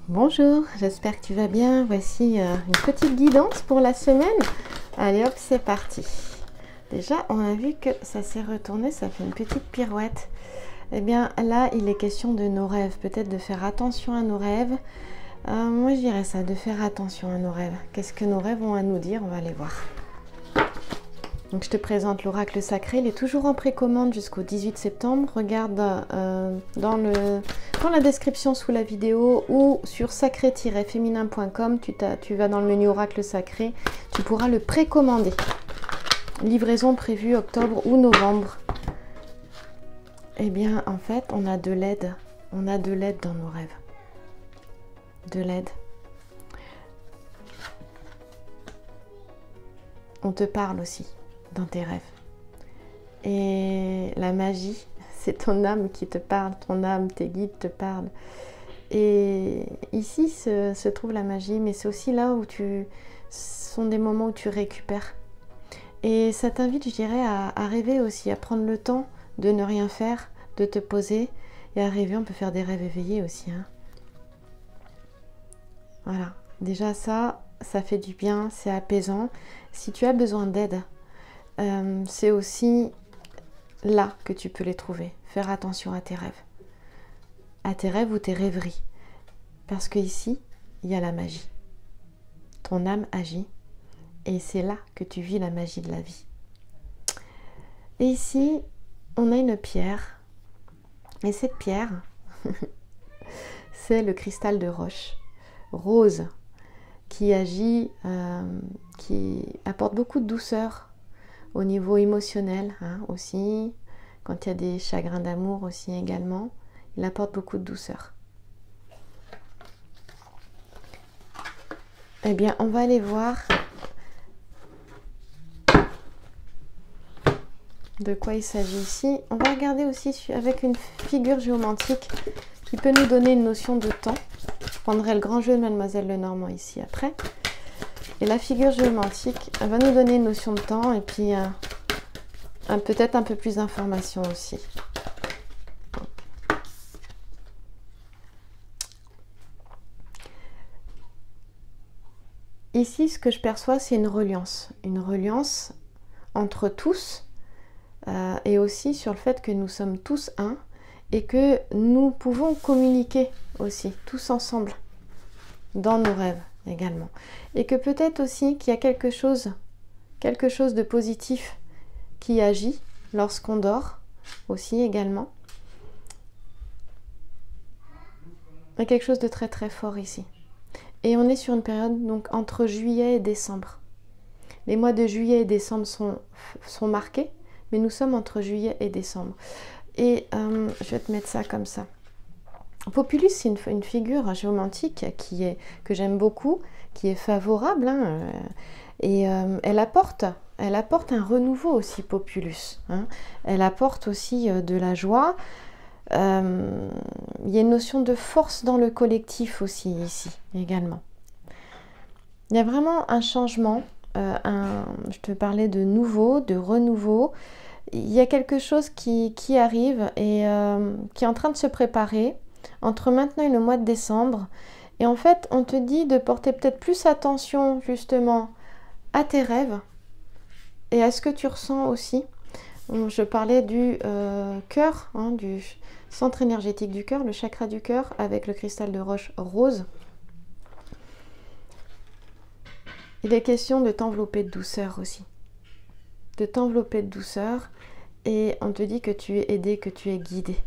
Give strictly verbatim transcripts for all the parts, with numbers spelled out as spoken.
Bonjour, j'espère que tu vas bien. Voici euh, une petite guidance pour la semaine. Allez hop, c'est parti. Déjà, on a vu que ça s'est retourné, ça fait une petite pirouette. Eh bien, là, il est question de nos rêves. Peut-être de faire attention à nos rêves. Euh, moi, je dirais ça, de faire attention à nos rêves. Qu'est-ce que nos rêves ont à nous dire? On va aller voir. Donc, je te présente l'oracle sacré. Il est toujours en précommande jusqu'au dix-huit septembre. Regarde euh, dans, le, dans la description sous la vidéo ou sur sacré tiret féminin point com. Tu, tu vas dans le menu oracle sacré. Tu pourras le précommander. Livraison prévue octobre ou novembre. Eh bien, en fait, on a de l'aide. On a de l'aide dans nos rêves. De l'aide. On te parle aussi dans tes rêves. Et la magie, c'est ton âme qui te parle, ton âme, tes guides te parlent. Et ici se, se trouve la magie, mais c'est aussi là où tu... Ce sont des moments où tu récupères. Et ça t'invite, je dirais, à, à rêver aussi, à prendre le temps de ne rien faire, de te poser. Et à rêver, on peut faire des rêves éveillés aussi. Hein. Voilà, déjà ça, ça fait du bien, c'est apaisant. Si tu as besoin d'aide, euh, c'est aussi là que tu peux les trouver. Faire attention à tes rêves. À tes rêves ou tes rêveries. Parce qu'ici, il y a la magie. Ton âme agit. Et c'est là que tu vis la magie de la vie. Et ici, on a une pierre. Et cette pierre, c'est le cristal de roche rose qui agit, euh, qui apporte beaucoup de douceur au niveau émotionnel hein, aussi. Quand il y a des chagrins d'amour aussi également, il apporte beaucoup de douceur. Eh bien, on va aller voir de quoi il s'agit ici. On va regarder aussi avec une figure géomantique qui peut nous donner une notion de temps. Je prendrai le grand jeu de Mademoiselle Lenormand ici après. Et la figure géomantique elle va nous donner une notion de temps et puis euh, peut-être un peu plus d'informations aussi. Ici, ce que je perçois, c'est une reliance. Une reliance entre tous euh, et aussi sur le fait que nous sommes tous un et que nous pouvons communiquer aussi, tous ensemble, dans nos rêves également. Et que peut-être aussi qu'il y a quelque chose, quelque chose de positif qui agit lorsqu'on dort aussi également. Il y a quelque chose de très très fort ici. Et on est sur une période donc entre juillet et décembre. Les mois de juillet et décembre sont, sont marqués, mais nous sommes entre juillet et décembre. Et euh, je vais te mettre ça comme ça. Populus, c'est une, une figure géomantique qui est, que j'aime beaucoup, qui est favorable. Hein, et euh, elle, apporte, elle apporte un renouveau aussi, Populus. Hein. Elle apporte aussi euh, de la joie. Euh, il y a une notion de force dans le collectif aussi, ici, également. Il y a vraiment un changement. Euh, un, je te parlais de nouveau, de renouveau. Il y a quelque chose qui, qui arrive et euh, qui est en train de se préparer entre maintenant et le mois de décembre. Et en fait, on te dit de porter peut-être plus attention justement à tes rêves et à ce que tu ressens aussi. Je parlais du euh, cœur, hein, du centre énergétique du cœur, le chakra du cœur avec le cristal de roche rose. Il est question de t'envelopper de douceur aussi. De t'envelopper de douceur et on te dit que tu es aidé, que tu es guidé.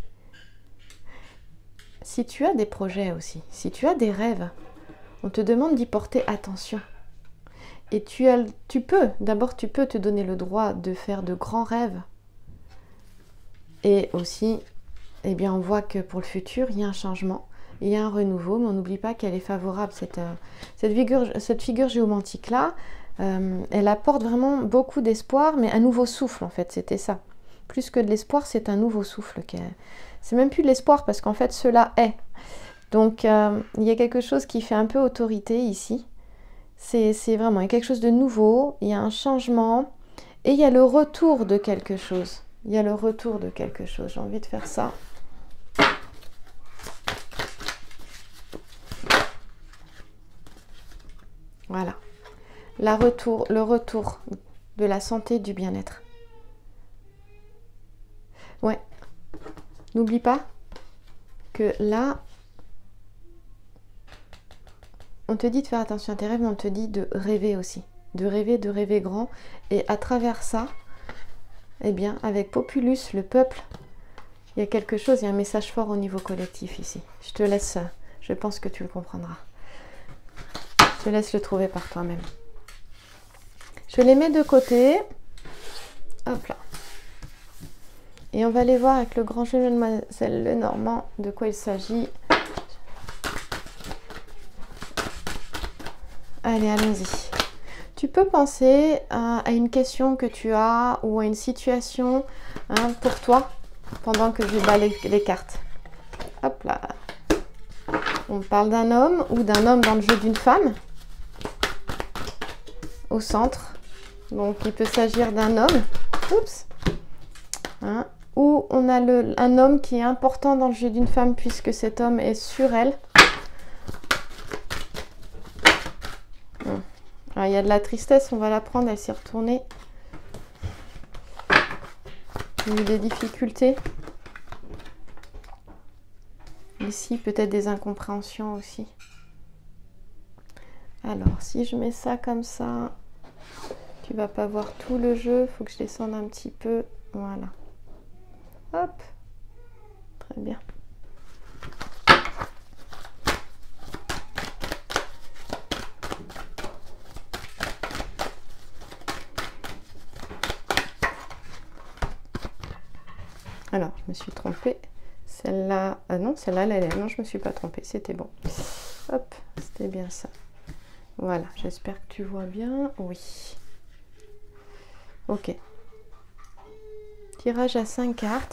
Si tu as des projets aussi, si tu as des rêves, on te demande d'y porter attention. Et tu, as, tu peux, d'abord tu peux te donner le droit de faire de grands rêves. Et aussi, eh bien, on voit que pour le futur, il y a un changement, il y a un renouveau, mais on n'oublie pas qu'elle est favorable, cette, cette, figure, cette figure géomantique-là. Euh, elle apporte vraiment beaucoup d'espoir, mais un nouveau souffle en fait, c'était ça. Plus que de l'espoir, c'est un nouveau souffle. C'est même plus de l'espoir parce qu'en fait, cela est. Donc, euh, il y a quelque chose qui fait un peu autorité ici. C'est vraiment, il y a quelque chose de nouveau, il y a un changement et il y a le retour de quelque chose. Il y a le retour de quelque chose. J'ai envie de faire ça. Voilà. La retour, le retour de la santé, du bien-être. Ouais. N'oublie pas que là, on te dit de faire attention à tes rêves, mais on te dit de rêver aussi. De rêver, de rêver grand. Et à travers ça, eh bien, avec Populus, le peuple, il y a quelque chose, il y a un message fort au niveau collectif ici. Je te laisse, je pense que tu le comprendras. Je te laisse le trouver par toi-même. Je les mets de côté. Hop là. Et on va aller voir avec le grand jeu de Mademoiselle Lenormand de quoi il s'agit. Allez, allons-y. Tu peux penser à, à une question que tu as ou à une situation hein, pour toi pendant que je balaye les, les cartes. Hop là. On parle d'un homme ou d'un homme dans le jeu d'une femme au centre. Donc, il peut s'agir d'un homme. Oups. Hein, ou on a le, un homme qui est important dans le jeu d'une femme puisque cet homme est sur elle. Alors, il y a de la tristesse, on va la prendre, elle s'est retournée. Il y a eu des difficultés. Ici, peut-être des incompréhensions aussi. Alors, si je mets ça comme ça, tu vas pas voir tout le jeu. Il faut que je descende un petit peu. Voilà. Hop. Très bien. Alors, je me suis trompée. Celle-là, ah non, celle-là, elle, non, je me suis pas trompée. C'était bon. Hop, c'était bien ça. Voilà, j'espère que tu vois bien. Oui. Ok. Tirage à cinq cartes.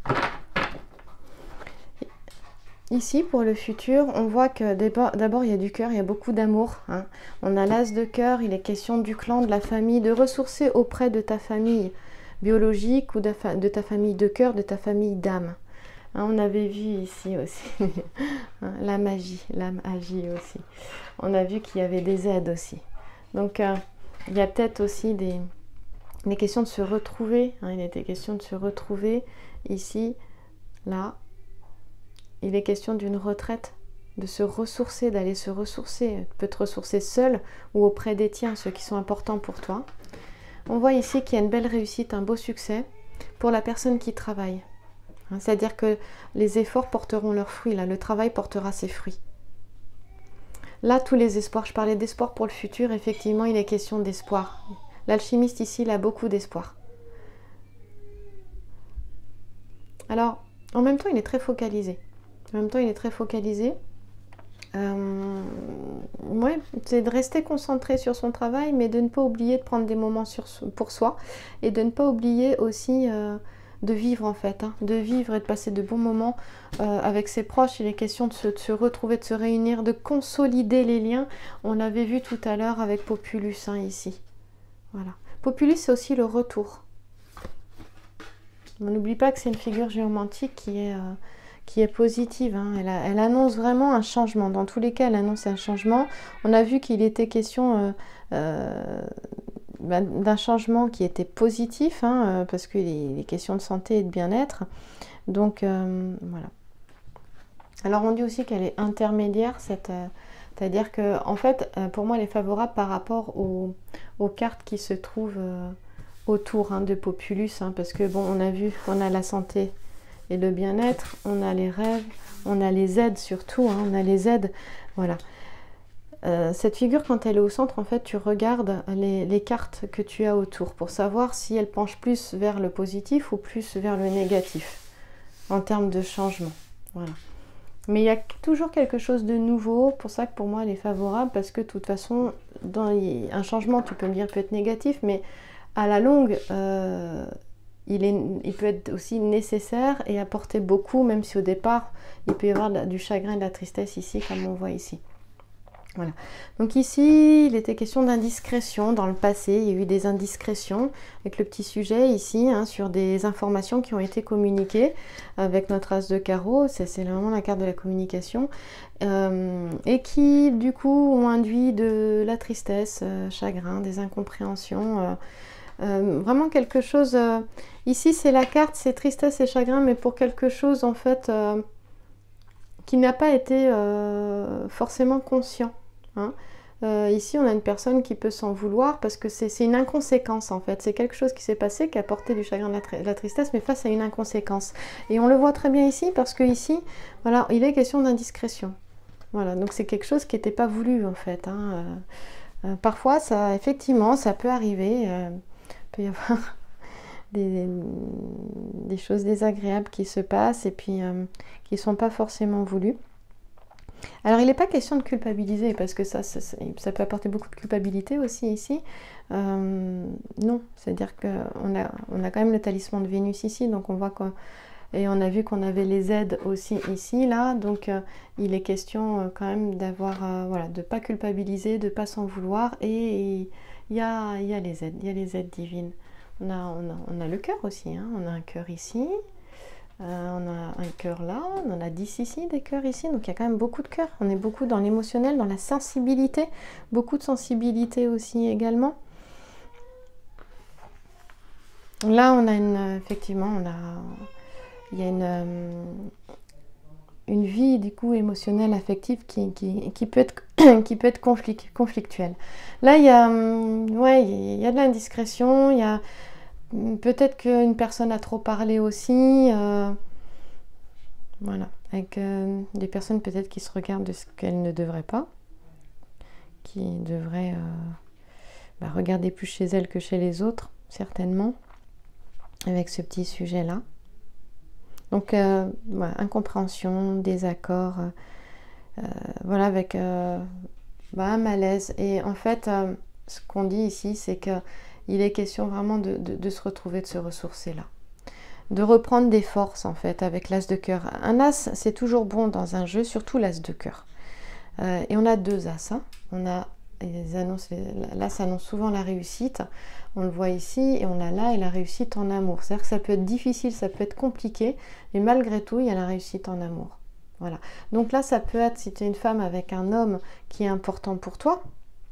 Ici, pour le futur, on voit que d'abord, il y a du cœur, il y a beaucoup d'amour. Hein. On a l'as de cœur, il est question du clan, de la famille, de ressourcer auprès de ta famille biologique ou de, de ta famille de cœur, de ta famille d'âme. Hein, on avait vu ici aussi hein, la magie, la magie aussi. On a vu qu'il y avait des aides aussi. Donc, euh, il y a peut-être aussi des, des questions de se retrouver. Hein, il était question de se retrouver ici, là. Il est question d'une retraite, de se ressourcer, d'aller se ressourcer. Tu peux te ressourcer seul ou auprès des tiens, ceux qui sont importants pour toi. On voit ici qu'il y a une belle réussite, un beau succès pour la personne qui travaille. C'est-à-dire que les efforts porteront leurs fruits, là, le travail portera ses fruits. Là, tous les espoirs, je parlais d'espoir pour le futur, effectivement, il est question d'espoir. L'alchimiste ici, il a beaucoup d'espoir. Alors, en même temps, il est très focalisé. En même temps, il est très focalisé. Euh, ouais, c'est de rester concentré sur son travail, mais de ne pas oublier de prendre des moments sur, pour soi et de ne pas oublier aussi euh, de vivre en fait, hein, de vivre et de passer de bons moments euh, avec ses proches. Il est question de se, de se retrouver, de se réunir, de consolider les liens. On l'avait vu tout à l'heure avec Populus hein, ici. Voilà. Populus, c'est aussi le retour. On n'oublie pas que c'est une figure géomantique qui est... Euh, qui est positive, hein. elle, a, elle annonce vraiment un changement, dans tous les cas elle annonce un changement. On a vu qu'il était question euh, euh, bah, d'un changement qui était positif, hein, euh, parce qu'il est, est question de santé et de bien-être, donc euh, voilà. Alors on dit aussi qu'elle est intermédiaire, cette, euh, c'est-à-dire que en fait euh, pour moi elle est favorable par rapport aux, aux cartes qui se trouvent euh, autour hein, de Populus, hein, parce que bon on a vu qu'on a la santé et le bien-être, on a les rêves, on a les aides surtout, hein, on a les aides, voilà. Euh, cette figure, quand elle est au centre, en fait, tu regardes les, les cartes que tu as autour pour savoir si elle penche plus vers le positif ou plus vers le négatif, en termes de changement, voilà. Mais il y a toujours quelque chose de nouveau, pour ça que pour moi, elle est favorable, parce que de toute façon, dans un changement, tu peux me dire, peut être négatif, mais à la longue... Euh, Il, est, il peut être aussi nécessaire et apporter beaucoup, même si au départ, il peut y avoir du chagrin et de la tristesse ici, comme on voit ici. Voilà. Donc ici, il était question d'indiscrétion dans le passé. Il y a eu des indiscrétions avec le petit sujet ici, hein, sur des informations qui ont été communiquées avec notre as de carreau. C'est vraiment la carte de la communication. Euh, et qui, du coup, ont induit de la tristesse, euh, chagrin, des incompréhensions. Euh, euh, vraiment quelque chose... Euh, ici, c'est la carte, c'est tristesse et chagrin, mais pour quelque chose, en fait... Euh, qui n'a pas été euh, forcément conscient. Hein. Euh, ici, on a une personne qui peut s'en vouloir parce que c'est une inconséquence en fait. C'est quelque chose qui s'est passé, qui a porté du chagrin, de la, de la tristesse, mais face à une inconséquence. Et on le voit très bien ici parce que ici, voilà, il est question d'indiscrétion. Voilà, donc c'est quelque chose qui n'était pas voulu en fait. Hein. Euh, euh, parfois, ça, effectivement, ça peut arriver. Euh, il peut y avoir Des, des choses désagréables qui se passent et puis euh, qui ne sont pas forcément voulues. Alors il n'est pas question de culpabiliser parce que ça, ça, ça peut apporter beaucoup de culpabilité aussi ici. Euh, non, c'est-à-dire qu'on a, on a quand même le talisman de Vénus ici, donc on voit qu'on, et on a vu qu'on avait les aides aussi ici, là, donc euh, il est question euh, quand même d'avoir, euh, voilà, de ne pas culpabiliser, de ne pas s'en vouloir, et il y a, y a les aides, il y a les aides divines. On a, on a, on a le cœur aussi, hein. On a un cœur ici, euh, on a un cœur là, on en a dix ici, des cœurs ici, donc il y a quand même beaucoup de cœurs. On est beaucoup dans l'émotionnel, dans la sensibilité, beaucoup de sensibilité aussi également. Là, on a une, effectivement, on a, il y a une, une vie du coup émotionnelle, affective qui, qui, qui peut être, qui peut être conflict, conflictuelle. Là, il y a, ouais, il y a de l'indiscrétion, il y a peut-être qu'une personne a trop parlé aussi, euh, voilà, avec euh, des personnes peut-être qui se regardent de ce qu'elles ne devraient pas, qui devraient euh, bah, regarder plus chez elles que chez les autres, certainement, avec ce petit sujet-là. Donc, euh, voilà, incompréhension, désaccord, euh, euh, voilà, avec euh, bah, un malaise. Et en fait, euh, ce qu'on dit ici, c'est que il est question vraiment de, de, de se retrouver, de se ressourcer là. De reprendre des forces en fait avec l'as de cœur. Un as, c'est toujours bon dans un jeu, surtout l'as de cœur. Euh, et on a deux as. Hein. On a les annonces, l'as annonce souvent la réussite. On le voit ici et on a là et la réussite en amour. C'est-à-dire que ça peut être difficile, ça peut être compliqué, mais malgré tout, il y a la réussite en amour. Voilà. Donc là, ça peut être, si tu es une femme avec un homme qui est important pour toi,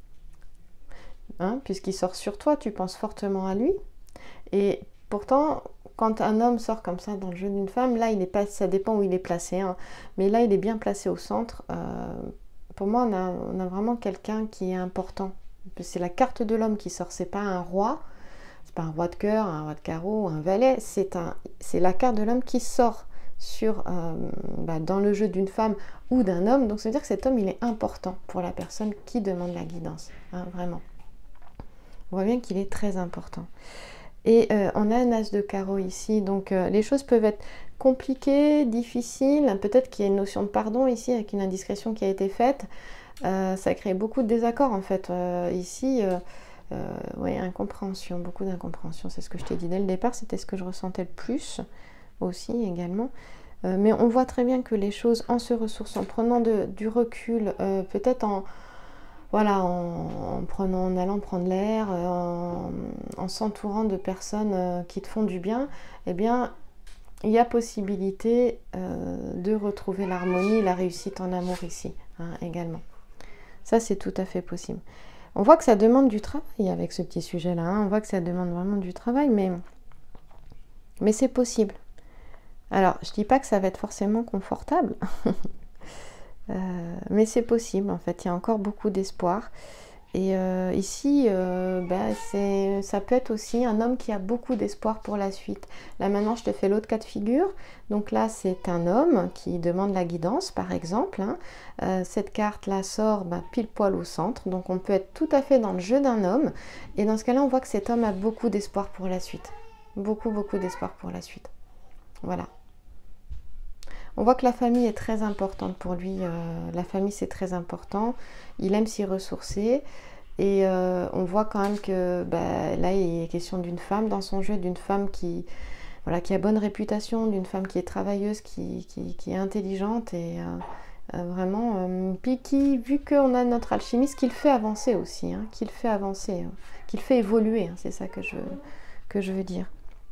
Hein, puisqu'il sort sur toi, tu penses fortement à lui. Et pourtant, quand un homme sort comme ça dans le jeu d'une femme, là, il est pas, ça dépend où il est placé, hein, mais là, il est bien placé au centre. Euh, pour moi, on a, on a vraiment quelqu'un qui est important. C'est la carte de l'homme qui sort, c'est pas un roi, c'est pas un roi de cœur, un roi de carreau, un valet, c'est un, c'est la carte de l'homme qui sort sur, euh, bah, dans le jeu d'une femme ou d'un homme. Donc, ça veut dire que cet homme, il est important pour la personne qui demande la guidance, hein, vraiment. On voit bien qu'il est très important. Et euh, on a un as de carreau ici, donc euh, les choses peuvent être compliquées, difficiles. Peut-être qu'il y a une notion de pardon ici avec une indiscrétion qui a été faite. Euh, ça crée beaucoup de désaccords en fait. Euh, ici, euh, euh, ouais, incompréhension, beaucoup d'incompréhension. C'est ce que je t'ai dit dès le départ, c'était ce que je ressentais le plus aussi également. Euh, mais on voit très bien que les choses, en se ressourçant, en prenant de, du recul, euh, peut-être en... Voilà, en, en, prenant, en allant prendre l'air, en, en s'entourant de personnes euh, qui te font du bien, eh bien, il y a possibilité euh, de retrouver l'harmonie, la réussite en amour ici, hein, également. Ça, c'est tout à fait possible. On voit que ça demande du travail avec ce petit sujet-là, hein. On voit que ça demande vraiment du travail, mais, mais c'est possible. Alors, je ne dis pas que ça va être forcément confortable, Euh, mais c'est possible en fait, il y a encore beaucoup d'espoir. Et euh, ici, euh, bah, ça peut être aussi un homme qui a beaucoup d'espoir pour la suite. Là maintenant, je te fais l'autre cas de figure. Donc là, c'est un homme qui demande la guidance, par exemple. Hein. Euh, cette carte-là sort bah, pile poil au centre. Donc on peut être tout à fait dans le jeu d'un homme. Et dans ce cas-là, on voit que cet homme a beaucoup d'espoir pour la suite. Beaucoup, beaucoup d'espoir pour la suite. Voilà. On voit que la famille est très importante pour lui. Euh, la famille, c'est très important. Il aime s'y ressourcer. Et euh, on voit quand même que bah, là, il est question d'une femme dans son jeu, d'une femme qui, voilà, qui a bonne réputation, d'une femme qui est travailleuse, qui, qui, qui est intelligente. Et euh, Euh, vraiment, euh, puis qui, vu qu'on a notre alchimiste, qu'il fait avancer aussi, hein, qu'il fait avancer, hein, qu'il fait évoluer, hein, c'est ça que je, que je veux dire.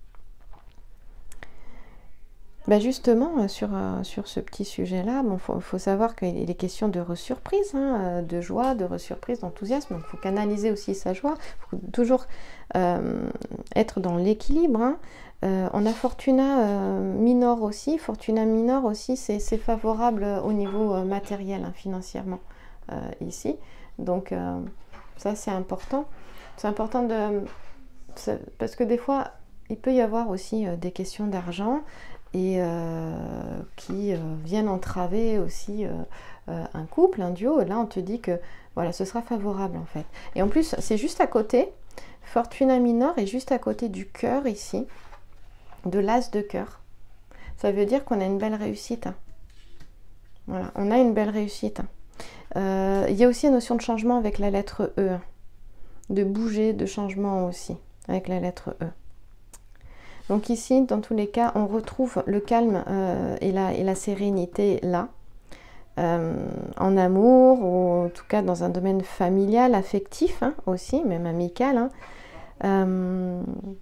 Ben justement, sur, sur ce petit sujet-là, il bon, faut, faut savoir qu'il est question de re-surprise, hein, de joie, de re-surprise, d'enthousiasme. Donc il faut canaliser aussi sa joie. Il faut toujours euh, être dans l'équilibre. Hein. Euh, on a Fortuna euh, Minor aussi. Fortuna Minor aussi, c'est favorable au niveau euh, matériel, hein, financièrement, euh, ici. Donc euh, ça, c'est important. C'est important de... Parce que des fois, il peut y avoir aussi euh, des questions d'argent et euh, qui euh, viennent entraver aussi euh, euh, un couple, un duo. Et là, on te dit que voilà, ce sera favorable en fait. Et en plus, c'est juste à côté. Fortuna Minor est juste à côté du cœur ici, de l'as de cœur. Ça veut dire qu'on a une belle réussite. Hein. Voilà, on a une belle réussite. Hein. Euh, il y a aussi la notion de changement avec la lettre E. Hein. De bouger, de changement aussi, avec la lettre E. Donc ici, dans tous les cas, on retrouve le calme euh, et, la, et la sérénité là, euh, en amour, ou en tout cas dans un domaine familial, affectif hein, aussi, même amical. Hein. Euh...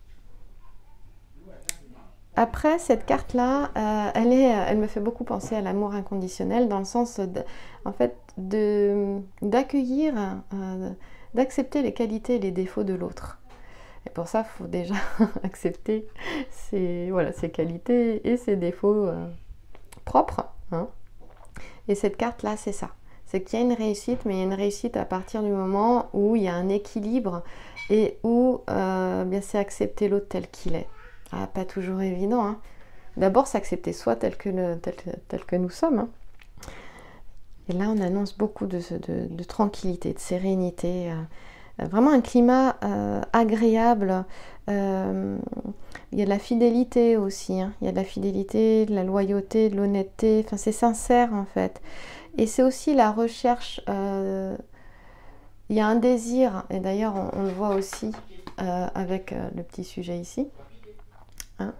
Après, cette carte-là, euh, elle, est, elle me fait beaucoup penser à l'amour inconditionnel, dans le sens, de, en fait, d'accueillir, euh, d'accepter les qualités et les défauts de l'autre. Et pour ça, il faut déjà accepter ses, voilà, ses qualités et ses défauts euh, propres. Hein. Et cette carte-là, c'est ça. C'est qu'il y a une réussite, mais il y a une réussite à partir du moment où il y a un équilibre et où euh, bien c'est accepter l'autre tel qu'il est. Ah, pas toujours évident. Hein. D'abord, s'accepter soi tel que, le, tel, tel que nous sommes. Hein. Et là, on annonce beaucoup de, de, de tranquillité, de sérénité. Euh, Vraiment un climat euh, agréable. Euh, il y a de la fidélité aussi. Hein. Il y a de la fidélité, de la loyauté, de l'honnêteté. Enfin, c'est sincère en fait. Et c'est aussi la recherche. Euh, il y a un désir, et d'ailleurs on, on le voit aussi euh, avec euh, le petit sujet ici. Hein.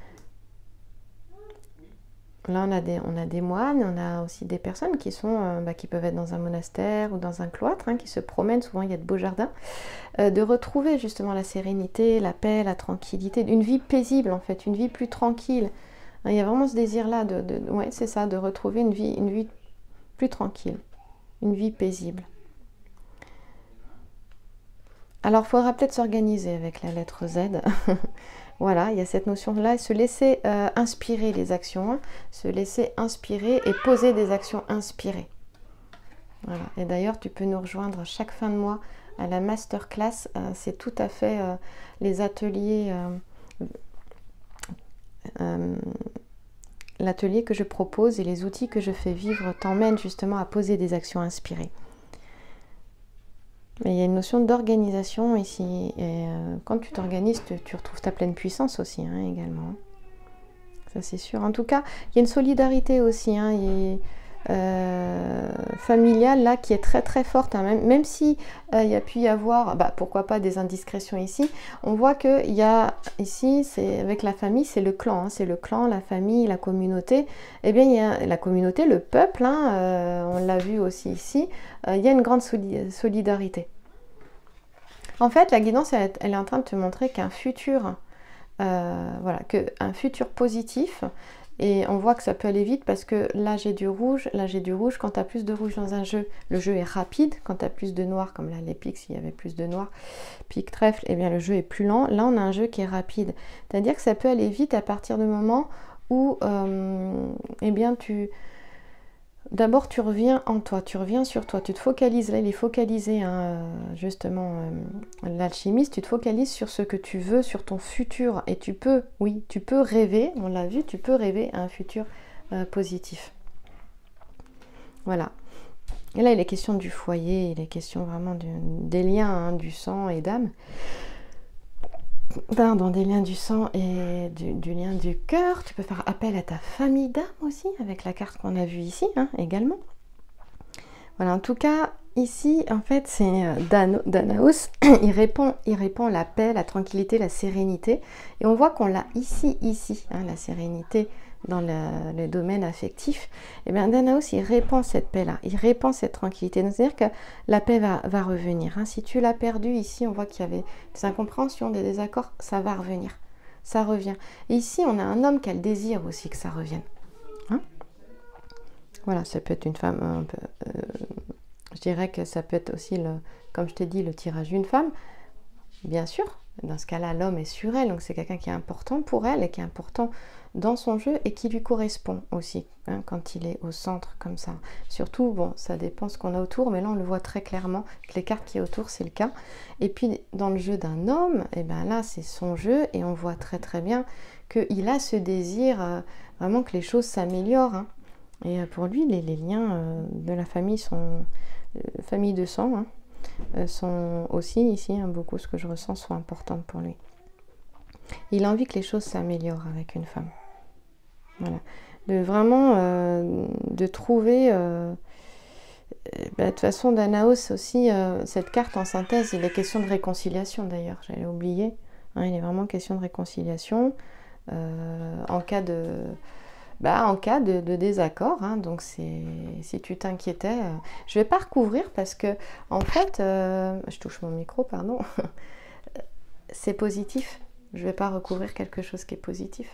Là, on a, des, on a des moines, on a aussi des personnes qui, sont, euh, bah, qui peuvent être dans un monastère ou dans un cloître, hein, qui se promènent, souvent il y a de beaux jardins, euh, de retrouver justement la sérénité, la paix, la tranquillité, une vie paisible en fait, une vie plus tranquille. Hein, il y a vraiment ce désir-là, de, de, ouais, c'est ça, de retrouver une vie, une vie plus tranquille, une vie paisible. Alors, il faudra peut-être s'organiser avec la lettre Z. Voilà, il y a cette notion-là, se laisser euh, inspirer les actions, hein, se laisser inspirer et poser des actions inspirées. Voilà. Et d'ailleurs, tu peux nous rejoindre chaque fin de mois à la masterclass. Euh, c'est tout à fait euh, les ateliers, euh, euh, l'atelier que je propose et les outils que je fais vivre t'emmènent justement à poser des actions inspirées. Mais il y a une notion d'organisation ici, et euh, quand tu t'organises, tu, tu retrouves ta pleine puissance aussi, hein, également. Ça c'est sûr. En tout cas, il y a une solidarité aussi, hein, et, euh, familiale là, qui est très très forte. Hein, même, même si euh, il y a pu y avoir, bah, pourquoi pas des indiscrétions ici, on voit qu'il y a ici, c'est avec la famille, c'est le clan, hein, c'est le clan, la famille, la communauté. Eh bien, il y a la communauté, le peuple, hein, euh, on l'a vu aussi ici, euh, il y a une grande soli solidarité. En fait, la guidance, elle, elle est en train de te montrer qu'un futur, euh, voilà, qu'un futur positif. Et on voit que ça peut aller vite parce que là j'ai du rouge, là j'ai du rouge. Quand tu as plus de rouge dans un jeu, le jeu est rapide. Quand tu as plus de noir, comme là les piques, s'il y avait plus de noir, pique, trèfle, eh bien le jeu est plus lent. Là on a un jeu qui est rapide. C'est-à-dire que ça peut aller vite à partir du moment où euh, eh bien tu... D'abord tu reviens en toi, tu reviens sur toi, tu te focalises, là il est focalisé, hein, justement, euh, l'alchimiste, tu te focalises sur ce que tu veux, sur ton futur, et tu peux, oui, tu peux rêver, on l'a vu, tu peux rêver à un futur euh, positif. Voilà. Et là il est question du foyer, il est question vraiment du, des liens, hein, du sang et d'âme. Pardon, des liens du sang et du, du lien du cœur. Tu peux faire appel à ta famille d'âme aussi, avec la carte qu'on a vue ici, hein, également. Voilà, en tout cas, ici, en fait, c'est Danaus. il répond, il répond la paix, la tranquillité, la sérénité. Et on voit qu'on l'a ici, ici, hein, la sérénité dans le, le domaine affectif, et bien Danaos, il répand cette paix-là, il répand cette tranquillité. C'est-à-dire que la paix va, va revenir. Hein. Si tu l'as perdu ici, on voit qu'il y avait des incompréhensions, des désaccords, ça va revenir. Ça revient. Et ici, on a un homme qui a le désir aussi que ça revienne. Hein. Voilà, ça peut être une femme un peu... Euh, je dirais que ça peut être aussi, le, comme je t'ai dit, le tirage d'une femme. Bien sûr, dans ce cas-là, l'homme est sur elle, donc c'est quelqu'un qui est important pour elle et qui est important dans son jeu et qui lui correspond aussi, hein, quand il est au centre comme ça. Surtout, bon, ça dépend ce qu'on a autour, mais là on le voit très clairement, que les cartes qui est autour, c'est le cas. Et puis dans le jeu d'un homme, et ben là c'est son jeu et on voit très très bien qu'il a ce désir euh, vraiment que les choses s'améliorent. Hein. Et euh, pour lui, les, les liens euh, de la famille sont euh, famille de sang, hein, euh, sont aussi ici, hein, beaucoup ce que je ressens sont importantes pour lui. Il a envie que les choses s'améliorent avec une femme. Voilà. De vraiment euh, de trouver euh, bah, de toute façon Danaos aussi, euh, cette carte en synthèse, il est question de réconciliation d'ailleurs, j'allais oublier, hein, il est vraiment question de réconciliation euh, en cas de bah, en cas de, de désaccord, hein, donc c'est si tu t'inquiétais, euh, je vais pas recouvrir parce que en fait euh, je touche mon micro, pardon, c'est positif, je vais pas recouvrir quelque chose qui est positif.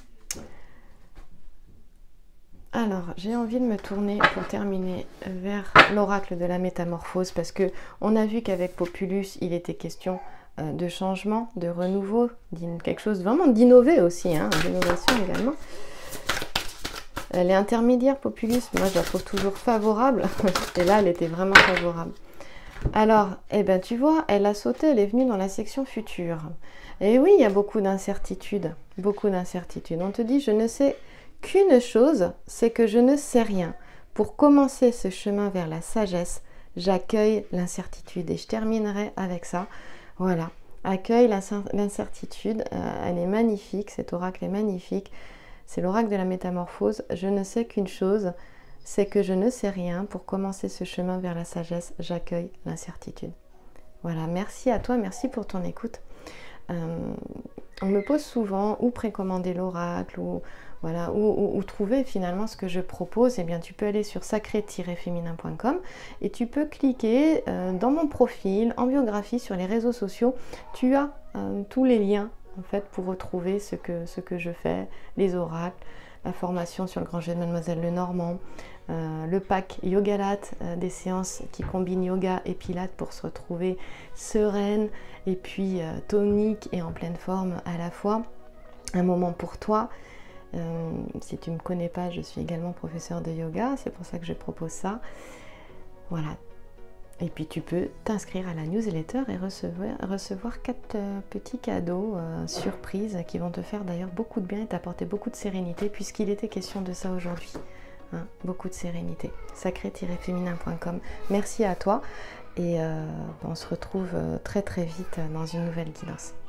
Alors, j'ai envie de me tourner pour terminer vers l'oracle de la métamorphose parce que on a vu qu'avec Populus, il était question euh, de changement, de renouveau, quelque chose vraiment d'innover aussi, hein, d'innovation également. Elle est intermédiaire, Populus, moi je la trouve toujours favorable et là elle était vraiment favorable. Alors, eh ben tu vois, elle a sauté, elle est venue dans la section future. Et oui, il y a beaucoup d'incertitudes, beaucoup d'incertitudes. On te dit, je ne sais qu'une chose, c'est que je ne sais rien. Pour commencer ce chemin vers la sagesse, j'accueille l'incertitude. Et je terminerai avec ça. Voilà, accueille l'incertitude. Euh, elle est magnifique, cet oracle est magnifique. C'est l'oracle de la métamorphose. Je ne sais qu'une chose, c'est que je ne sais rien. Pour commencer ce chemin vers la sagesse, j'accueille l'incertitude. Voilà, merci à toi, merci pour ton écoute. Euh, on me pose souvent où précommander l'oracle, ou voilà, où, où, où trouver finalement ce que je propose. Eh bien, tu peux aller sur sacré tiret féminin point com et tu peux cliquer euh, dans mon profil, en biographie, sur les réseaux sociaux. Tu as euh, tous les liens en fait pour retrouver ce que, ce que je fais, les oracles, la formation sur le grand jeu de Mademoiselle Lenormand, euh, le pack Yogalat, euh, des séances qui combinent yoga et pilates pour se retrouver sereine et puis euh, tonique et en pleine forme à la fois. Un moment pour toi. Euh, si tu ne me connais pas, je suis également professeure de yoga, c'est pour ça que je propose ça. Voilà. Et puis tu peux t'inscrire à la newsletter et recevoir, recevoir quatre euh, petits cadeaux euh, surprises qui vont te faire d'ailleurs beaucoup de bien et t'apporter beaucoup de sérénité puisqu'il était question de ça aujourd'hui. Hein, beaucoup de sérénité. sacré tiret féminin point com. Merci à toi et euh, on se retrouve très très vite dans une nouvelle guidance.